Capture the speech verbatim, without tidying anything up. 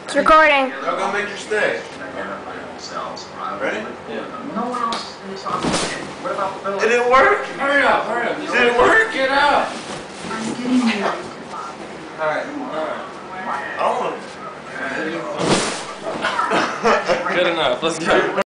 It's recording. Y'all gonna make you stay. Ready? Yeah. No one else is on. What about the bill? It didn't work? Hurry up, hurry up. Did it work? Get out. I'm getting married. Alright. I don't want Good enough. Let's go.